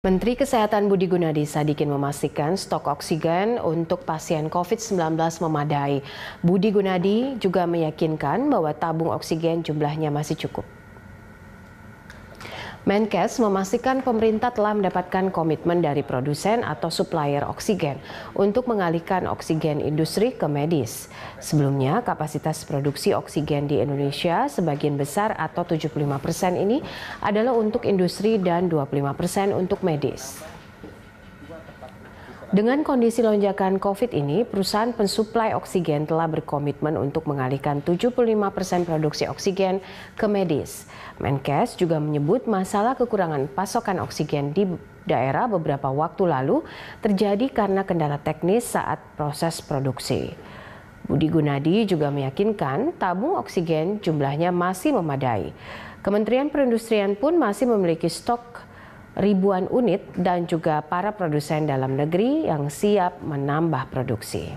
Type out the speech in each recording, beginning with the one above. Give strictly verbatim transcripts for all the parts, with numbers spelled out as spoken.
Menteri Kesehatan Budi Gunadi Sadikin memastikan stok oksigen untuk pasien COVID sembilan belas memadai. Budi Gunadi juga meyakinkan bahwa tabung oksigen jumlahnya masih cukup. Menkes memastikan pemerintah telah mendapatkan komitmen dari produsen atau supplier oksigen untuk mengalihkan oksigen industri ke medis. Sebelumnya, kapasitas produksi oksigen di Indonesia sebagian besar atau tujuh puluh lima persen ini adalah untuk industri dan dua puluh lima persen untuk medis. Dengan kondisi lonjakan COVID ini, perusahaan pensuplai oksigen telah berkomitmen untuk mengalihkan tujuh puluh lima persen produksi oksigen ke medis. Menkes juga menyebut masalah kekurangan pasokan oksigen di daerah beberapa waktu lalu terjadi karena kendala teknis saat proses produksi. Budi Gunadi juga meyakinkan tabung oksigen jumlahnya masih memadai. Kementerian Perindustrian pun masih memiliki stok ribuan unit dan juga para produsen dalam negeri yang siap menambah produksi.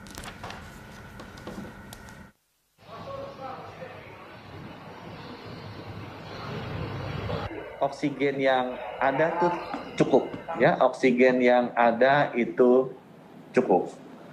Oksigen yang ada tuh cukup, ya. Oksigen yang ada itu cukup.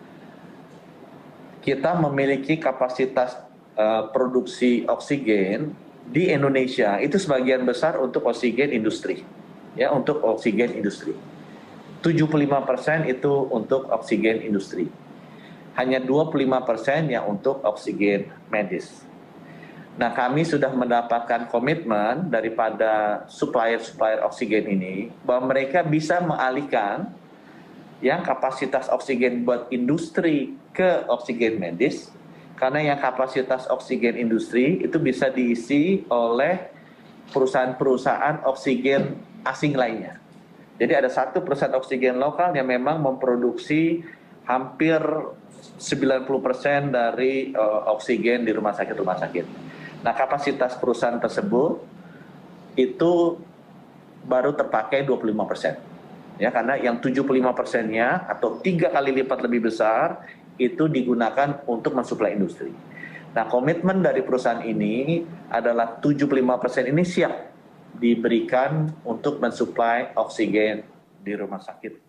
Kita memiliki kapasitas uh, produksi oksigen di Indonesia itu sebagian besar untuk oksigen industri. Ya, untuk oksigen industri. tujuh puluh lima persen itu untuk oksigen industri. Hanya dua puluh lima persen yang untuk oksigen medis. Nah, kami sudah mendapatkan komitmen daripada supplier-supplier oksigen ini bahwa mereka bisa mengalihkan yang kapasitas oksigen buat industri ke oksigen medis, karena yang kapasitas oksigen industri itu bisa diisi oleh perusahaan-perusahaan oksigen asing lainnya. Jadi ada satu perusahaan oksigen lokal yang memang memproduksi hampir sembilan puluh persen dari uh, oksigen di rumah sakit-rumah sakit. Nah, kapasitas perusahaan tersebut itu baru terpakai dua puluh lima persen. Ya, karena yang tujuh puluh lima persennya atau tiga kali lipat lebih besar itu digunakan untuk mensuplai industri. Nah, komitmen dari perusahaan ini adalah tujuh puluh lima persen ini siap diberikan untuk mensuplai oksigen di rumah sakit.